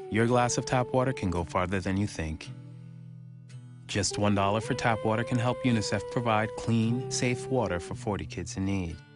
your glass of tap water can go farther than you think. Just $1 for tap water can help UNICEF provide clean, safe water for 40 kids in need.